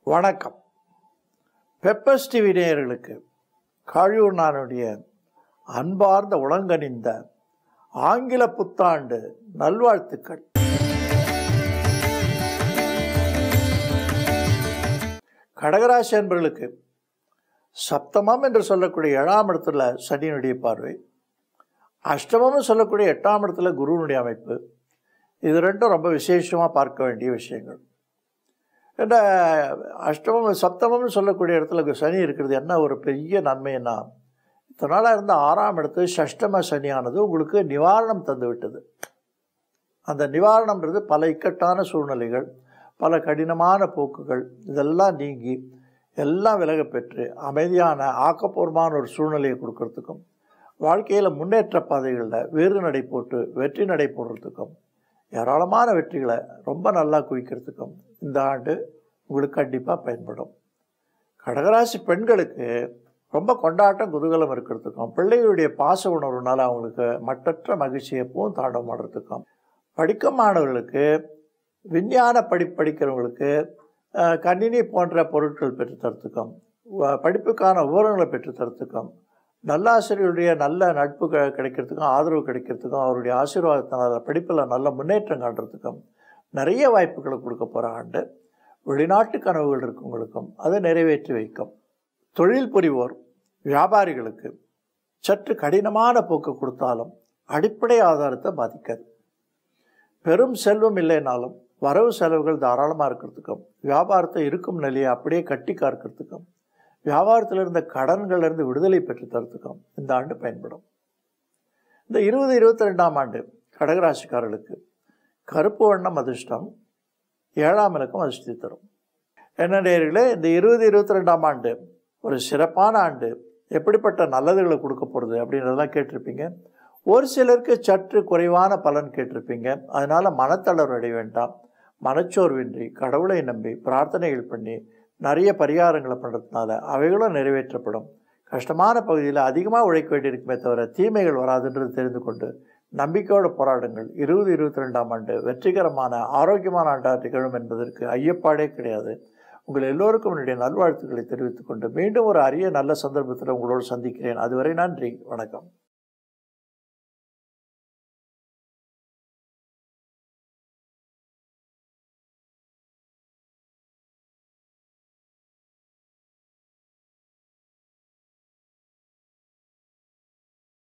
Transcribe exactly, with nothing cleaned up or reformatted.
வணக்கம். Peppers TV நேயர்களுக்கு காழியூர் நானுடைய அன்பார்ந்த உலங்கனிந்த ஆங்கில புத்தாண்டு நல்வாழ்த்துக்கள். கடகராசி என்பவர்களுக்கு சப்தமம் என்று சொல்லக்கூடிய ஏழாம் இடத்துல சனியினுடைய பார்வை, அஷ்டமம்னு சொல்லக்கூடிய எட்டாம் இடத்துல குருவினுடைய அமைப்பு, இது ரெண்டும் ரொம்ப விசேஷமாக பார்க்க வேண்டிய விஷயங்கள். ஏன்னா அஷ்டமம் சப்தமம்னு சொல்லக்கூடிய இடத்துல சனி இருக்கிறது என்ன ஒரு பெரிய நன்மைன்னா, இதனால் இருந்த ஆறாம் இடத்து ஷஷ்டம சனியானது உங்களுக்கு நிவாரணம் தந்து விட்டது. அந்த நிவாரணம்ன்றது பல இக்கட்டான சூழ்நிலைகள், பல கடினமான போக்குகள் இதெல்லாம் நீங்கி எல்லாம் விலக பெற்று அமைதியான ஆக்கப்பூர்வமான ஒரு சூழ்நிலையை கொடுக்கறதுக்கும், வாழ்க்கையில் முன்னேற்ற பாதைகளில் வேறு நடை போட்டு வெற்றி நடை போடுறதுக்கும், ஏராளமான வெற்றிகளை ரொம்ப நல்லா குவிக்கிறதுக்கும் இந்த ஆண்டு உங்களுக்கு கண்டிப்பாக பயன்படும். கடகராசி பெண்களுக்கு ரொம்ப கொண்டாட்டம் குதூகலம் இருக்கிறதுக்கும், பிள்ளைகளுடைய பாச உணர்வுனால அவங்களுக்கு மற்றற்ற மகிழ்ச்சி எப்பவும் தாண்டம் பண்ணுறதுக்கும், படிக்கும் மாணவர்களுக்கு விஞ்ஞான படி படிக்கிறவங்களுக்கு கணினி போன்ற பொருட்கள் பெற்றுத்தரத்துக்கும், படிப்புக்கான விவரங்களை பெற்றுத்தரத்துக்கும், நல்லாசிரியருடைய நல்ல நட்பு க கிடைக்கிறதுக்கும் ஆதரவு கிடைக்கிறதுக்கும், அவருடைய ஆசீர்வாதத்தினால படிப்பில் நல்ல முன்னேற்றம் காட்டுறதுக்கும் நிறைய வாய்ப்புகளை கொடுக்க போகிற ஆண்டு. வெளிநாட்டு கனவுகள் இருக்கவங்களுக்கும் அதை நிறைவேற்றி வைக்கும். தொழில் புரிவோர் வியாபாரிகளுக்கு சற்று கடினமான போக்கு கொடுத்தாலும் அடிப்படை ஆதாரத்தை பாதிக்காது. பெரும் செல்வம் இல்லைனாலும் வரவு செலவுகள் தாராளமாக இருக்கிறதுக்கும், வியாபாரத்தை இருக்கும் நிலையை அப்படியே கட்டி காக்கிறதுக்கும், வியாபாரத்தில் இருந்த கடன்களிலிருந்து விடுதலை பெற்று தரத்துக்கும் இந்த ஆண்டு பயன்படும். இந்த இருபது இருபத்தி ரெண்டாம் ஆண்டு கடகராசிக்காரர்களுக்கு கருப்பு வண்ணம் அதிர்ஷ்டம், ஏழாம் இலக்கம் அதிர்ஷ்டி தரும். என்ன நேயர்களே, இந்த இருபது இருபத்தி ரெண்டாம் ஆண்டு ஒரு சிறப்பான ஆண்டு. எப்படிப்பட்ட நல்லதுகளை கொடுக்க போகிறது அப்படின்றதெல்லாம் கேட்டிருப்பீங்க. ஒரு சிலருக்கு சற்று குறைவான பலன் கேட்டிருப்பீங்க. அதனால் மனத்தளர்வு அடைய வேண்டாம். மனச்சோர்வின்றி கடவுளை நம்பி பிரார்த்தனைகள் பண்ணி நிறைய பரிகாரங்களை பண்ணுறதுனால அவைகளும் நிறைவேற்றப்படும். கஷ்டமான பகுதியில் அதிகமாக உழைக்க வேண்டியிருக்குமே தவிர தீமைகள் வராதுன்றது தெரிந்து கொண்டு நம்பிக்கையோடு போராடுங்கள். இருபது இருபத்தி ரெண்டாம் ஆண்டு வெற்றிகரமான ஆரோக்கியமான ஆண்டாக திகழும் என்பதற்கு ஐயப்பாடே கிடையாது. உங்கள் எல்லோருக்கும் என்னுடைய நல்வாழ்த்துக்களை தெரிவித்துக் கொண்டு மீண்டும் ஒரு அரிய நல்ல சந்தர்ப்பத்தில் உங்களோடு சந்திக்கிறேன். அதுவரை நன்றி, வணக்கம்.